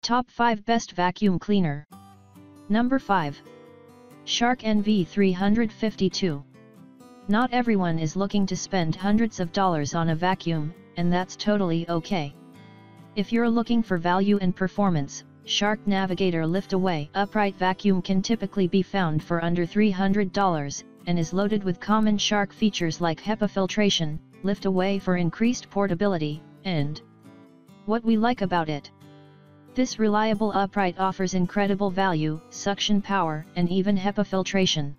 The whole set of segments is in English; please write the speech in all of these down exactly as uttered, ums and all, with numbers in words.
Top five Best Vacuum Cleaner. Number five. Shark N V three fifty-two. Not everyone is looking to spend hundreds of dollars on a vacuum, and that's totally okay. If you're looking for value and performance, Shark Navigator Lift-Away upright vacuum can typically be found for under three hundred dollars, and is loaded with common Shark features like HEPA filtration, lift-away for increased portability, and what we like about it. This reliable upright offers incredible value, suction power, and even HEPA filtration.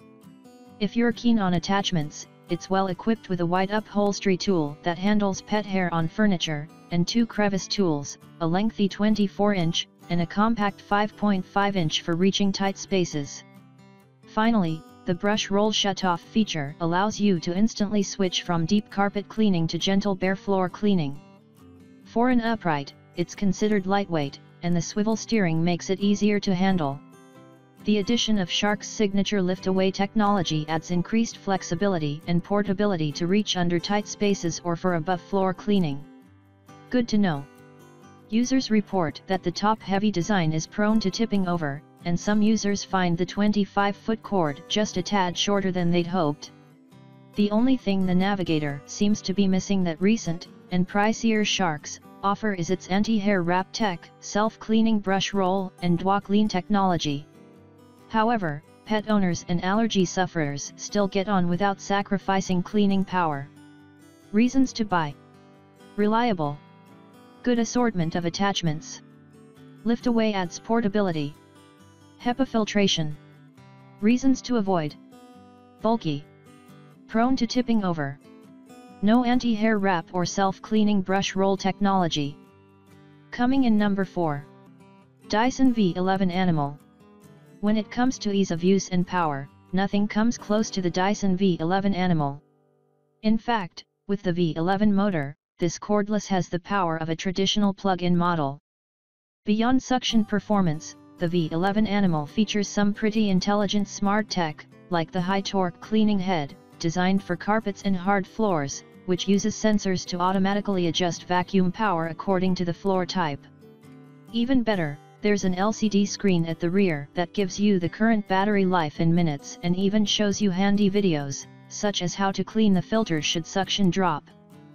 If you're keen on attachments, it's well equipped with a wide upholstery tool that handles pet hair on furniture, and two crevice tools, a lengthy twenty-four inch, and a compact five point five inch for reaching tight spaces. Finally, the brush roll shutoff feature allows you to instantly switch from deep carpet cleaning to gentle bare floor cleaning. For an upright, it's considered lightweight, and the swivel steering makes it easier to handle. The addition of Shark's signature lift-away technology adds increased flexibility and portability to reach under tight spaces or for above-floor cleaning. Good to know. Users report that the top-heavy design is prone to tipping over, and some users find the twenty-five foot cord just a tad shorter than they'd hoped. The only thing the Navigator seems to be missing that recent, and pricier Sharks offer is its anti-hair wrap tech, self-cleaning brush roll, and Dwa Clean technology. However, pet owners and allergy sufferers still get on without sacrificing cleaning power. Reasons to buy. Reliable. Good assortment of attachments. Lift-away adds portability. HEPA filtration. Reasons to avoid. Bulky. Prone to tipping over. No anti-hair wrap or self-cleaning brush roll technology. Coming in number four. Dyson V eleven Animal. When it comes to ease of use and power, nothing comes close to the Dyson V eleven Animal. In fact, with the V eleven motor, this cordless has the power of a traditional plug-in model. Beyond suction performance, the V eleven Animal features some pretty intelligent smart tech, like the high-torque cleaning head, designed for carpets and hard floors, which uses sensors to automatically adjust vacuum power according to the floor type. Even better, there's an L C D screen at the rear that gives you the current battery life in minutes and even shows you handy videos, such as how to clean the filters should suction drop.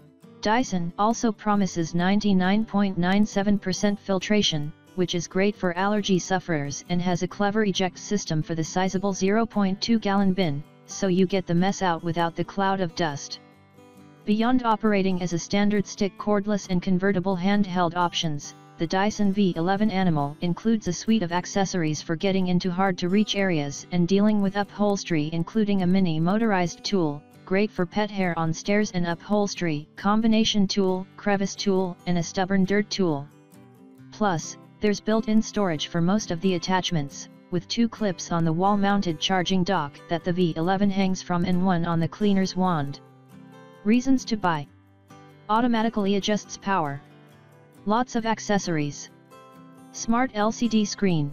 Dyson also promises ninety-nine point nine seven percent filtration, which is great for allergy sufferers, and has a clever eject system for the sizable zero point two gallon bin, so you get the mess out without the cloud of dust. Beyond operating as a standard stick cordless and convertible handheld options, the Dyson V eleven Animal includes a suite of accessories for getting into hard-to-reach areas and dealing with upholstery, including a mini motorized tool, great for pet hair on stairs and upholstery, combination tool, crevice tool, and a stubborn dirt tool. Plus, there's built-in storage for most of the attachments, with two clips on the wall-mounted charging dock that the V eleven hangs from and one on the cleaner's wand. Reasons to buy. Automatically adjusts power. Lots of accessories. Smart L C D screen.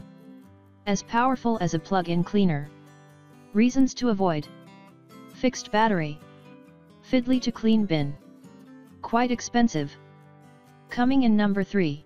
As powerful as a plug-in cleaner. Reasons to avoid. Fixed battery. Fiddly to clean bin. Quite expensive. Coming in number three.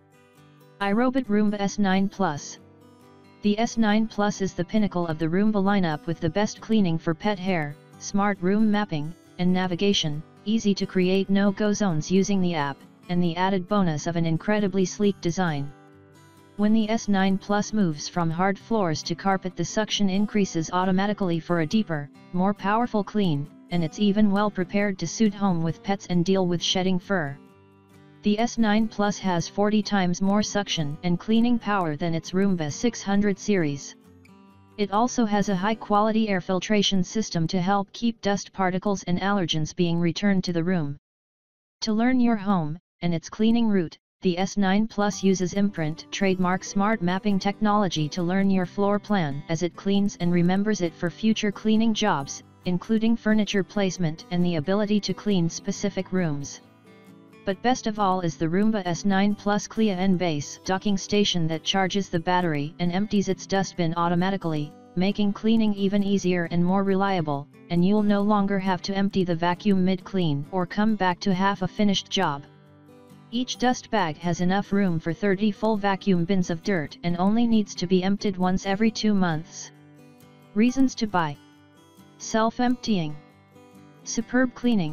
iRobot Roomba S nine Plus. The S nine Plus is the pinnacle of the Roomba lineup with the best cleaning for pet hair, smart room mapping, and navigation, easy to create no-go zones using the app, and the added bonus of an incredibly sleek design. When the S nine Plus moves from hard floors to carpet, the suction increases automatically for a deeper, more powerful clean, and it's even well prepared to suit home with pets and deal with shedding fur. The S nine Plus has forty times more suction and cleaning power than its Roomba six hundred series. It also has a high-quality air filtration system to help keep dust particles and allergens being returned to the room. To learn your home and its cleaning route, the S nine Plus uses Imprint trademark smart mapping technology to learn your floor plan as it cleans and remembers it for future cleaning jobs, including furniture placement and the ability to clean specific rooms. But best of all is the Roomba S nine Plus Clia N base docking station that charges the battery and empties its dustbin automatically, making cleaning even easier and more reliable, and you'll no longer have to empty the vacuum mid-clean or come back to half a finished job. Each dust bag has enough room for thirty full vacuum bins of dirt and only needs to be emptied once every two months. Reasons to buy: self-emptying, superb cleaning,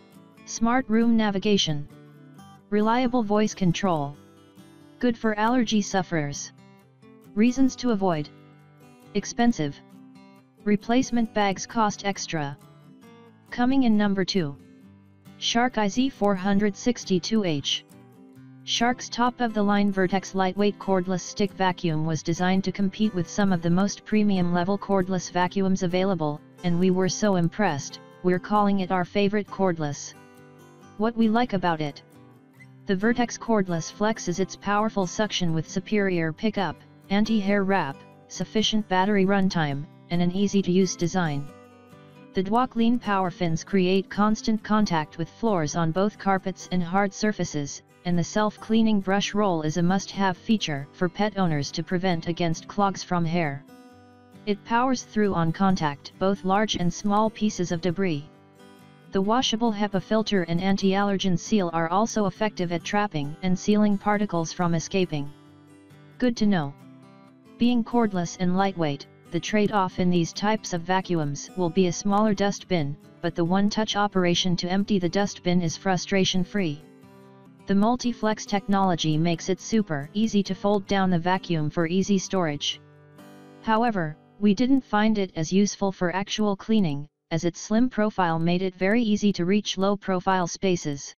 smart room navigation, reliable voice control, good for allergy sufferers. Reasons to avoid: expensive, replacement bags cost extra. Coming in number two. Shark I Z four sixty-two H. Shark's top-of-the-line Vertex lightweight cordless stick vacuum was designed to compete with some of the most premium-level cordless vacuums available, and we were so impressed, we're calling it our favorite cordless. What we like about it: the Vertex cordless flexes its powerful suction with superior pickup, anti-hair wrap, sufficient battery runtime, and an easy-to-use design. The Dwok Lean power fins create constant contact with floors on both carpets and hard surfaces, and the self-cleaning brush roll is a must-have feature for pet owners to prevent against clogs from hair. It powers through on contact both large and small pieces of debris. The washable HEPA filter and anti-allergen seal are also effective at trapping and sealing particles from escaping. Good to know. Being cordless and lightweight, the trade-off in these types of vacuums will be a smaller dust bin, but the one-touch operation to empty the dust bin is frustration-free. The Multi-Flex technology makes it super easy to fold down the vacuum for easy storage. However, we didn't find it as useful for actual cleaning, as its slim profile made it very easy to reach low-profile spaces.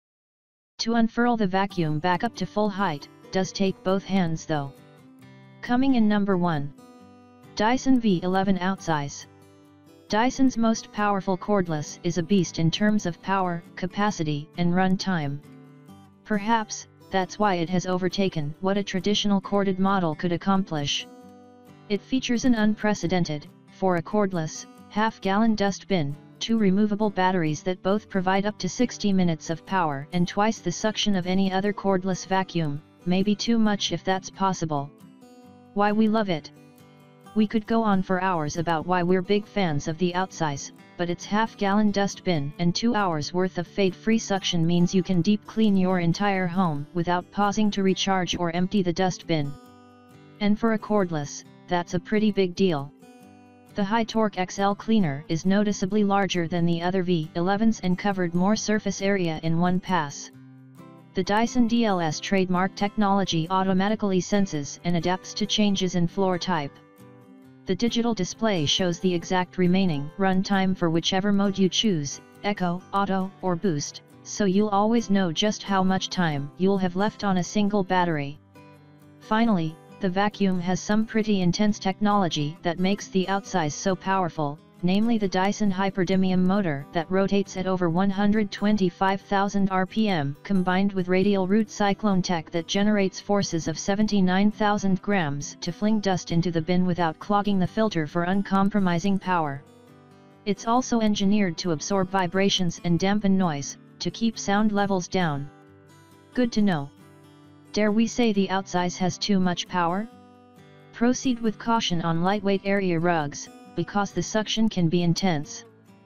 To unfurl the vacuum back up to full height, does take both hands though. Coming in number one. Dyson V eleven Outsize. Dyson's most powerful cordless is a beast in terms of power, capacity, and run time. Perhaps, that's why it has overtaken what a traditional corded model could accomplish. It features an unprecedented, for a cordless, half-gallon dust bin, two removable batteries that both provide up to sixty minutes of power and twice the suction of any other cordless vacuum, maybe too much if that's possible. Why we love it? We could go on for hours about why we're big fans of the Outsize, but its half-gallon dust bin and two hours worth of fade-free suction means you can deep clean your entire home without pausing to recharge or empty the dust bin. And for a cordless, that's a pretty big deal. The high-torque X L cleaner is noticeably larger than the other V elevens and covered more surface area in one pass. The Dyson D L S trademark technology automatically senses and adapts to changes in floor type. The digital display shows the exact remaining run time for whichever mode you choose, Eco, Auto, or Boost, so you'll always know just how much time you'll have left on a single battery. Finally, the vacuum has some pretty intense technology that makes the Outsize so powerful, namely the Dyson Hyperdymium motor that rotates at over one hundred twenty-five thousand R P M combined with radial root cyclone tech that generates forces of seventy-nine thousand grams to fling dust into the bin without clogging the filter for uncompromising power. It's also engineered to absorb vibrations and dampen noise, to keep sound levels down. Good to know. Dare we say the Outsize has too much power? Proceed with caution on lightweight area rugs, because the suction can be intense.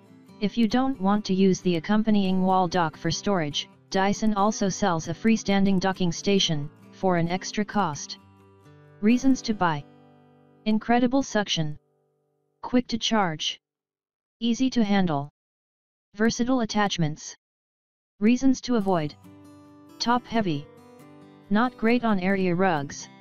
If you don't want to use the accompanying wall dock for storage, Dyson also sells a freestanding docking station, for an extra cost. Reasons to buy: incredible suction, quick to charge, easy to handle, versatile attachments. Reasons to avoid: top heavy, not great on area rugs.